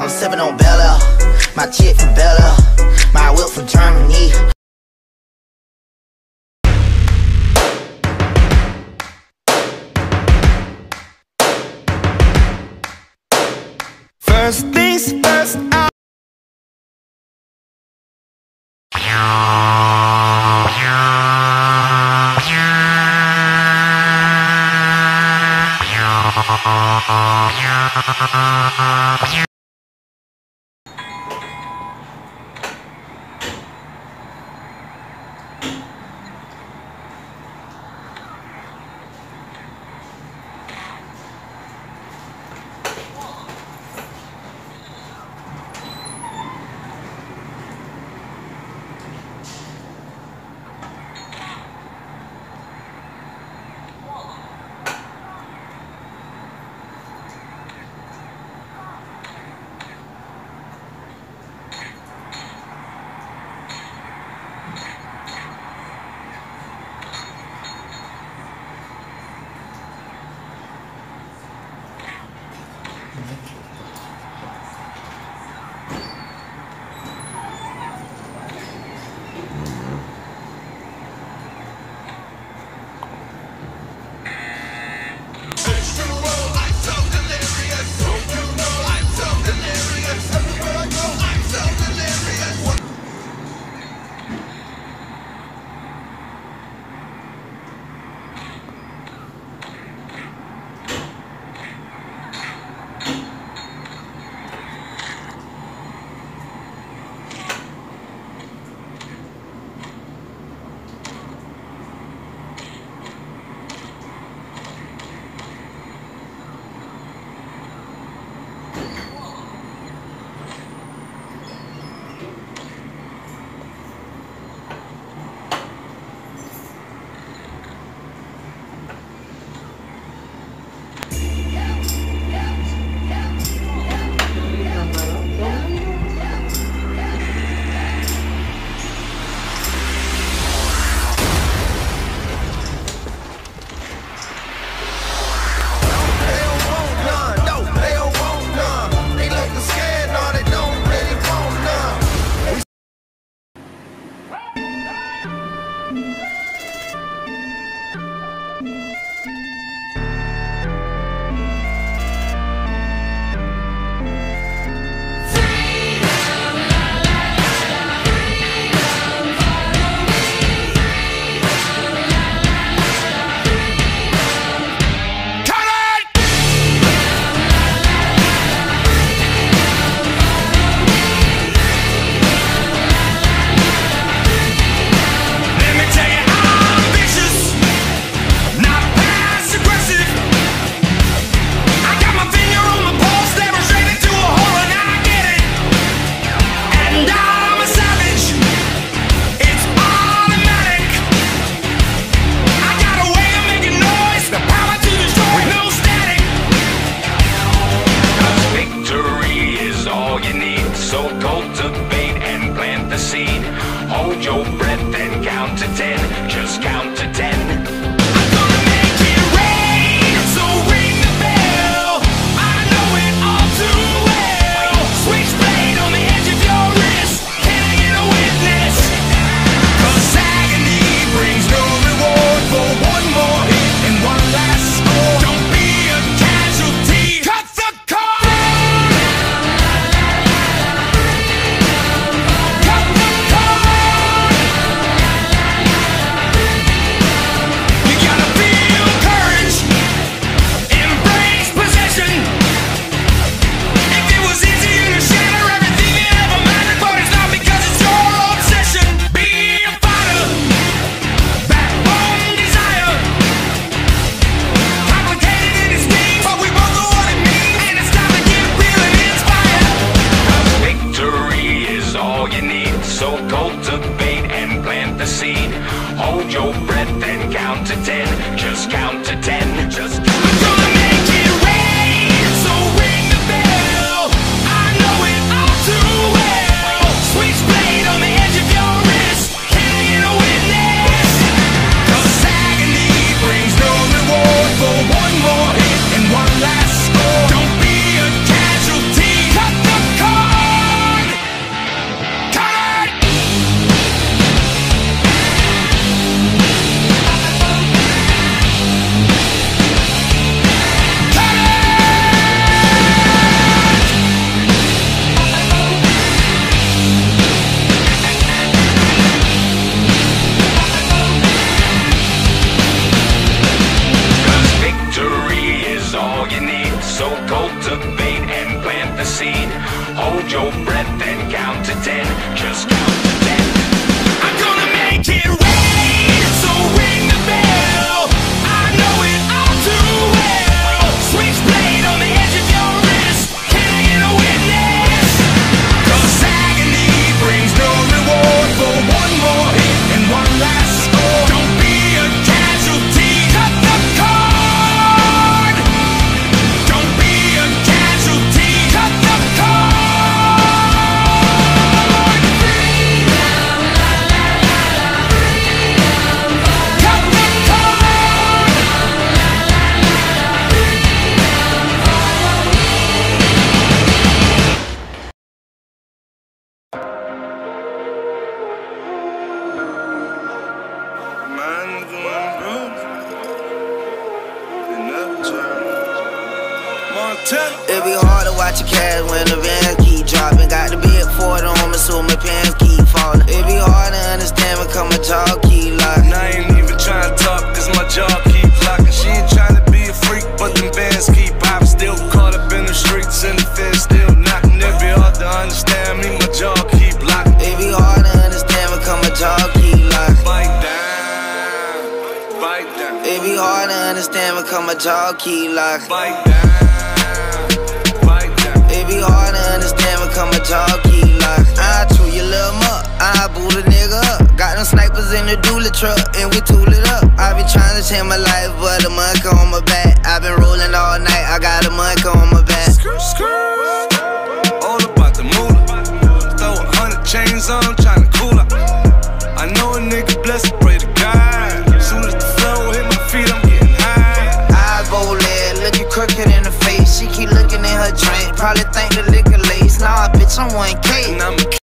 I'm sipping on Bella, my chick from Bella, my whip from Germany. First things first, hold your breath and count to 10. Just count to 10. So cultivate and plant the seed. Hold your breath and count to 10. Just count to 10. Just count. I'm gonna make it rain, so ring the bell. I know it all too well. Switch blade on the edge of your wrist. Can I get a witness? 'Cause agony brings no reward for one more hit and one last score. Don't be a casualty. Cut the cord. Hold your breath and count to 10. Just count to 10. I'm gonna make it rain, so ring the bell. I know it all too well. Switchblade on the edge of your wrist. Can I get a witness? 'Cause agony brings no reward for one more hit and one last score. Don't be a casualty, cut the cord. Don't be a casualty, cut the cord. It be hard to watch your cash when the vans keep dropping. Got the big Ford on me, so my pants keep falling. It be hard to understand because my jaw keep locking. And I ain't even trying to talk cause my jaw keep locking. She ain't trying to be a freak, but them bands keep popping. Still caught up in the streets and the fence still knocking. It be hard to understand me, my jaw keep locking. It be hard to understand because my jaw keep locking. Bite down, bite down. It be hard to understand because my jaw keep locking. Bite down, bite down. It be hard to understand because my jaw keep locking. I chew your little muck, I boot a nigga up. Got them snipers in the dually truck and we tool it up. I been trying to change my life, but a monk on my back. I been rolling all night, I got a monk on my back. All about the moolah. Throw 100 chains on, tryna cool up. I know a nigga blessed, pray to God. Soon as the flow hit my feet, I'm getting high. Eyes bowled, looking crooked in the face. She keep looking in her drink, probably think the liquor lace. Nah, bitch, I'm 1K. And I'm a